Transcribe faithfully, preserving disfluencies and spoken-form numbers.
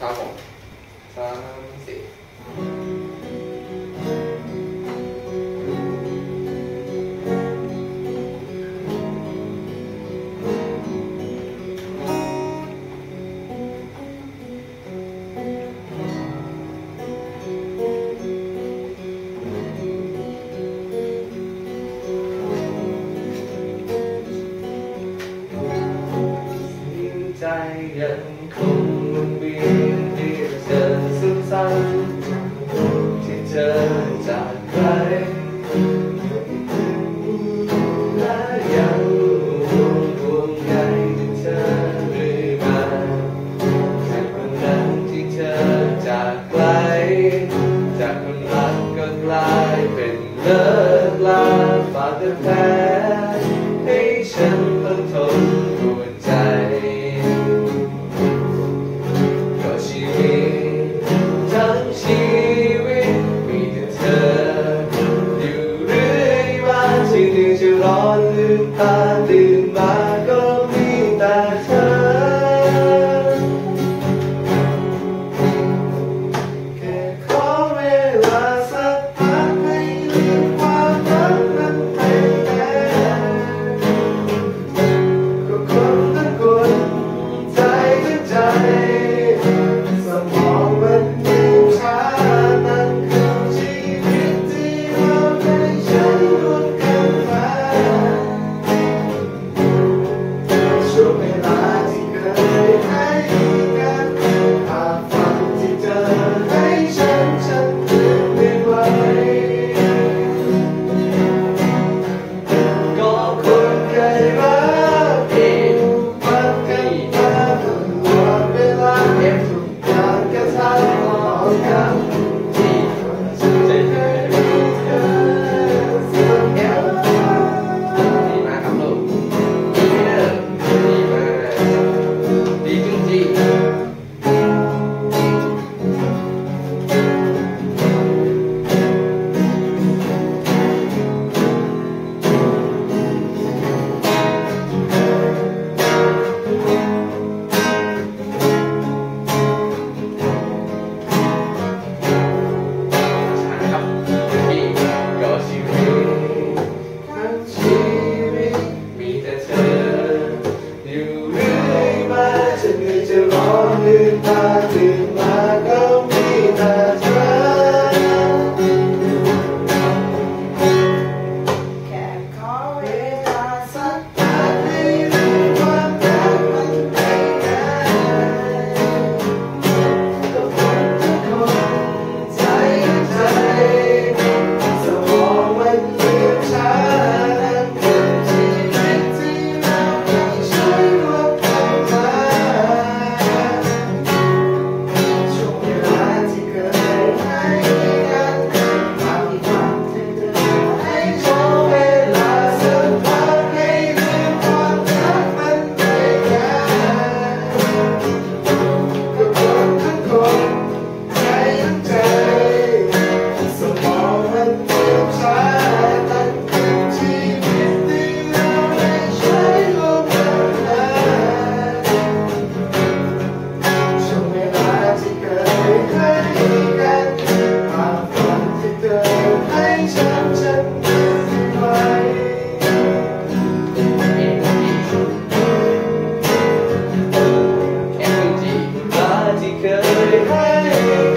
ครับผมสามสี่ใจยังคงวนเวียนเรียกเธอซ้ำๆที่เธอจากใครและยังห่วงห่วงใยที่เธอเรื่อยมาแค่วันนั้นที่เธอจากไกลจากคนรักก็กลายเป็นเลิกลาฝากแต่แผลให้ฉันต้องทนปวดใจทั้งชีวิตมีแต่เธออยู่เรื่อยมาที่เหนื่อยจะร้อนลืมตาตื่นมาก็มีแต่เธอแค่ขอเวลาสักพักให้ลืมความรักนั้นไปแล้วก็คนทั้งคนใจทั้งใจสมองมันยิ่งช้านั่นคือชีวิตที่เราได้ใช้ร่วมกันมาช่วงเวลาที่เคยให้กันภาพฝันที่เธอให้ฉันฉันลืมไม่ไหวก็คนเคยรักเองมันกันมาตลอดเวลาเก็บทุกอย่างแค่ทำต่อกันที่ฉันจะได้มีเธอเสมอดีมากครับลูกดีเด้อดีมากดีจริงๆลืมตาตื่นมาก็มีแต่เธอแค่ขอเวลาสักพักให้ลืมความรักมันไปได้ก็คนทุกคนใจใจสมองมันลืมช้านั่นคือชีวิตที่เราได้ใช้ร่วมกันมาที่เคยให้